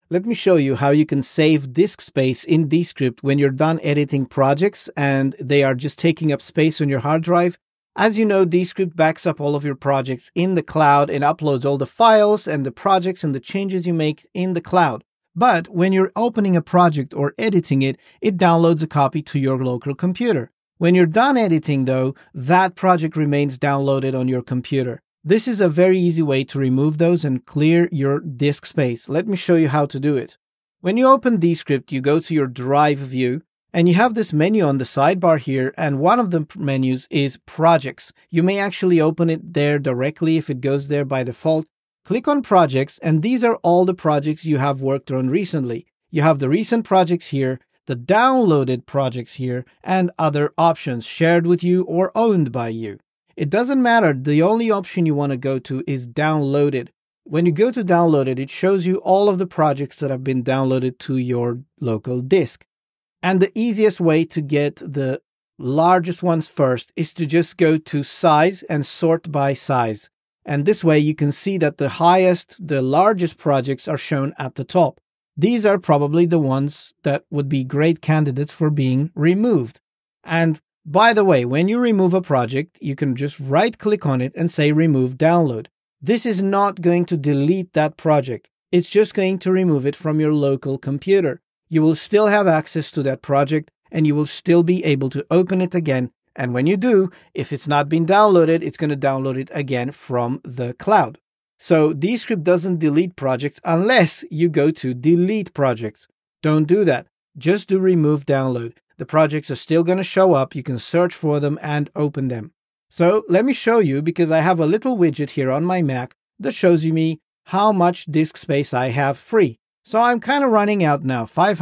Let me show you how you can save disk space in Descript when you're done editing projects and they are just taking up space on your hard drive. As you know, Descript backs up all of your projects in the cloud and uploads all the files and the projects and the changes you make in the cloud. But when you're opening a project or editing it, it downloads a copy to your local computer. When you're done editing, though, that project remains downloaded on your computer. This is a very easy way to remove those and clear your disk space. Let me show you how to do it. When you open Descript, you go to your drive view and you have this menu on the sidebar here, and one of the menus is projects. You may actually open it there directly if it goes there by default. Click on projects, and these are all the projects you have worked on recently. You have the recent projects here, the downloaded projects here, and other options shared with you or owned by you. It doesn't matter. The only option you want to go to is downloaded. When you go to downloaded, it shows you all of the projects that have been downloaded to your local disk. And the easiest way to get the largest ones first is to just go to size and sort by size. And this way you can see that the largest projects are shown at the top. These are probably the ones that would be great candidates for being removed. And by the way, when you remove a project, you can just right-click on it and say Remove Download. This is not going to delete that project. It's just going to remove it from your local computer. You will still have access to that project and you will still be able to open it again. And when you do, if it's not been downloaded, it's going to download it again from the cloud. So Descript doesn't delete projects unless you go to Delete Projects. Don't do that. Just do Remove Download. The projects are still going to show up. You can search for them and open them. So let me show you, because I have a little widget here on my Mac that shows me how much disk space I have free. So I'm kind of running out now,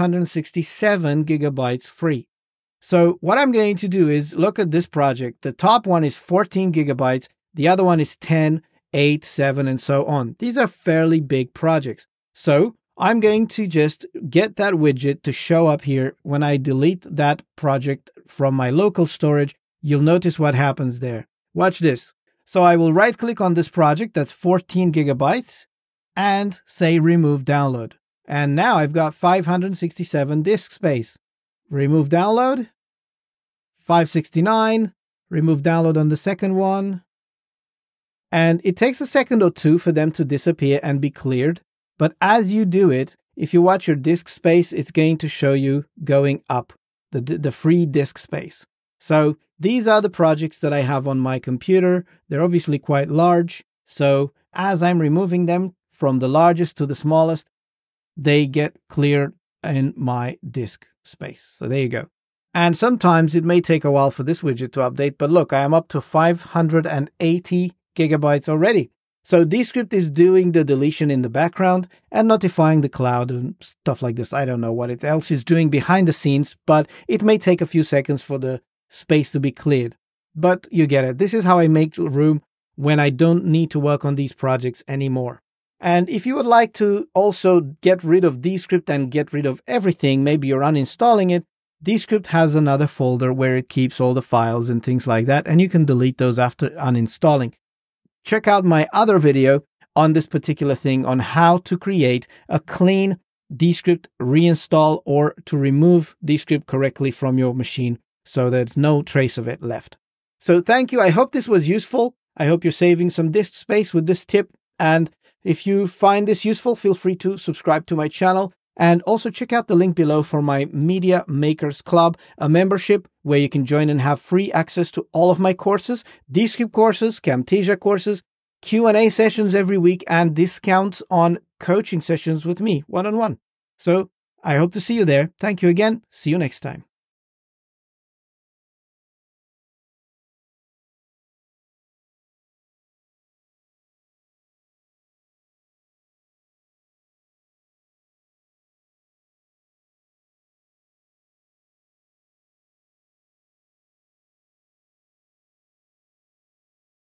567 gigabytes free. So what I'm going to do is look at this project. The top one is 14 gigabytes. The other one is 10, 8, 7, and so on. These are fairly big projects. So I'm going to just get that widget to show up here. When I delete that project from my local storage, you'll notice what happens there. Watch this. So I will right click on this project that's 14 gigabytes and say Remove Download. And now I've got 567 disk space. Remove Download, 569, Remove Download on the second one. And it takes a second or two for them to disappear and be cleared. But as you do it, if you watch your disk space, it's going to show you going up, the free disk space. So these are the projects that I have on my computer. They're obviously quite large. So as I'm removing them from the largest to the smallest, they get cleared in my disk space. So there you go. And sometimes it may take a while for this widget to update, but look, I am up to 580 gigabytes already. So Descript is doing the deletion in the background and notifying the cloud and stuff like this. I don't know what else is doing behind the scenes, but it may take a few seconds for the space to be cleared. But you get it. This is how I make room when I don't need to work on these projects anymore. And if you would like to also get rid of Descript and get rid of everything, maybe you're uninstalling it, Descript has another folder where it keeps all the files and things like that, and you can delete those after uninstalling. Check out my other video on this particular thing, on how to create a clean Descript reinstall or to remove Descript correctly from your machine so there's no trace of it left. So thank you. I hope this was useful. I hope you're saving some disk space with this tip. And if you find this useful, feel free to subscribe to my channel. And also check out the link below for my Media Makers Club, a membership where you can join and have free access to all of my courses, Descript courses, Camtasia courses, Q&A sessions every week, and discounts on coaching sessions with me one-on-one. So I hope to see you there. Thank you again. See you next time.